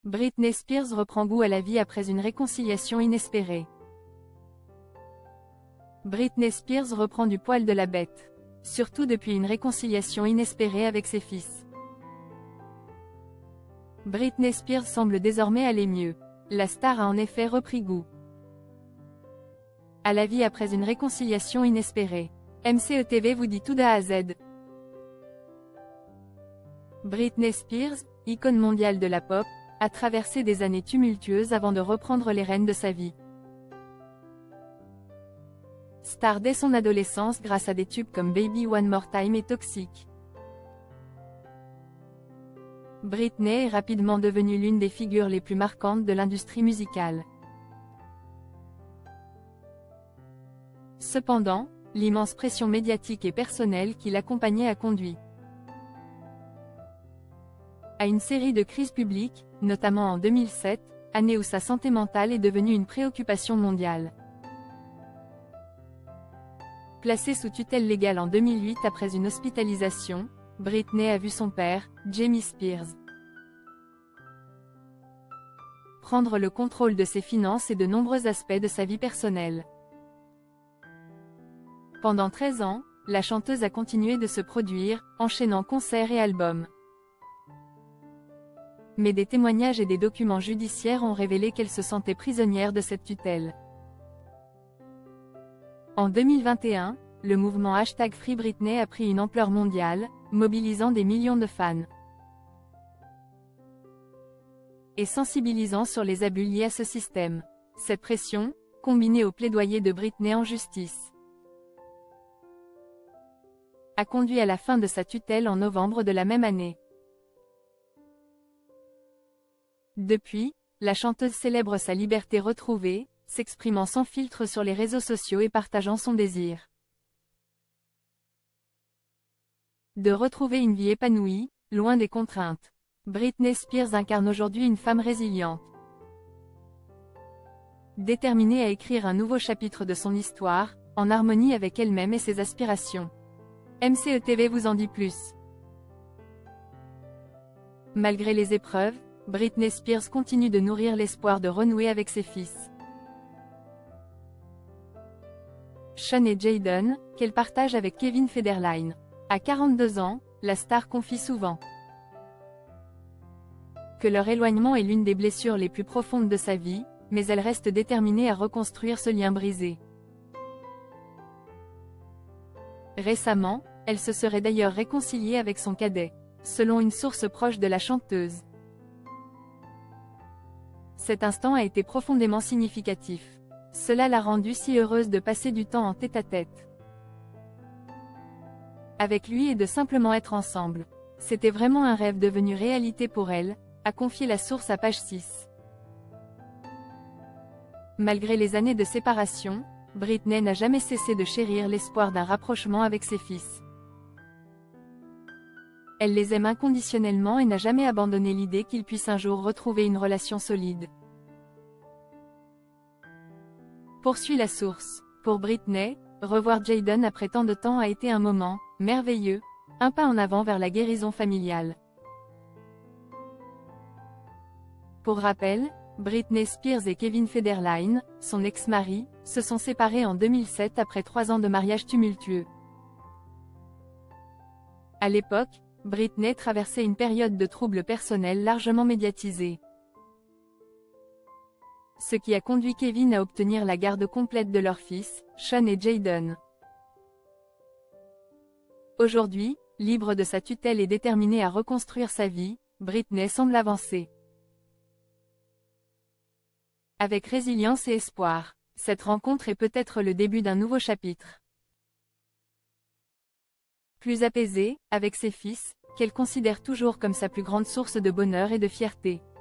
Britney Spears reprend goût à la vie après une réconciliation inespérée. Britney Spears reprend du poil de la bête. Surtout depuis une réconciliation inespérée avec ses fils. Britney Spears semble désormais aller mieux. La star a en effet repris goût à la vie après une réconciliation inespérée. MCETV vous dit tout d'A à Z. Britney Spears, icône mondiale de la pop, a traversé des années tumultueuses avant de reprendre les rênes de sa vie. Star dès son adolescence grâce à des tubes comme Baby One More Time et Toxic. Britney est rapidement devenue l'une des figures les plus marquantes de l'industrie musicale. Cependant, l'immense pression médiatique et personnelle qui l'accompagnait a conduit à une série de crises publiques, notamment en 2007, année où sa santé mentale est devenue une préoccupation mondiale. Placée sous tutelle légale en 2008 après une hospitalisation, Britney a vu son père, Jamie Spears, prendre le contrôle de ses finances et de nombreux aspects de sa vie personnelle. Pendant 13 ans, la chanteuse a continué de se produire, enchaînant concerts et albums. Mais des témoignages et des documents judiciaires ont révélé qu'elle se sentait prisonnière de cette tutelle. En 2021, le mouvement #FreeBritney a pris une ampleur mondiale, mobilisant des millions de fans et sensibilisant sur les abus liés à ce système. Cette pression, combinée au plaidoyer de Britney en justice, a conduit à la fin de sa tutelle en novembre de la même année. Depuis, la chanteuse célèbre sa liberté retrouvée, s'exprimant sans filtre sur les réseaux sociaux et partageant son désir de retrouver une vie épanouie, loin des contraintes. Britney Spears incarne aujourd'hui une femme résiliente, déterminée à écrire un nouveau chapitre de son histoire, en harmonie avec elle-même et ses aspirations. MCETV vous en dit plus. Malgré les épreuves, Britney Spears continue de nourrir l'espoir de renouer avec ses fils, Sean et Jayden, qu'elle partage avec Kevin Federline. À 42 ans, la star confie souvent que leur éloignement est l'une des blessures les plus profondes de sa vie, mais elle reste déterminée à reconstruire ce lien brisé. Récemment, elle se serait d'ailleurs réconciliée avec son cadet, selon une source proche de la chanteuse. Cet instant a été profondément significatif. Cela l'a rendue si heureuse de passer du temps en tête-à-tête avec lui et de simplement être ensemble. C'était vraiment un rêve devenu réalité pour elle, a confié la source à Page 6. Malgré les années de séparation, Britney n'a jamais cessé de chérir l'espoir d'un rapprochement avec ses fils. Elle les aime inconditionnellement et n'a jamais abandonné l'idée qu'ils puissent un jour retrouver une relation solide. Poursuit la source. Pour Britney, revoir Jayden après tant de temps a été un moment merveilleux, un pas en avant vers la guérison familiale. Pour rappel, Britney Spears et Kevin Federline, son ex-mari, se sont séparés en 2007 après 3 ans de mariage tumultueux. À l'époque, Britney traversait une période de troubles personnels largement médiatisée, ce qui a conduit Kevin à obtenir la garde complète de leurs fils, Sean et Jayden. Aujourd'hui, libre de sa tutelle et déterminée à reconstruire sa vie, Britney semble avancer avec résilience et espoir. Cette rencontre est peut-être le début d'un nouveau chapitre. Plus apaisée, avec ses fils, qu'elle considère toujours comme sa plus grande source de bonheur et de fierté.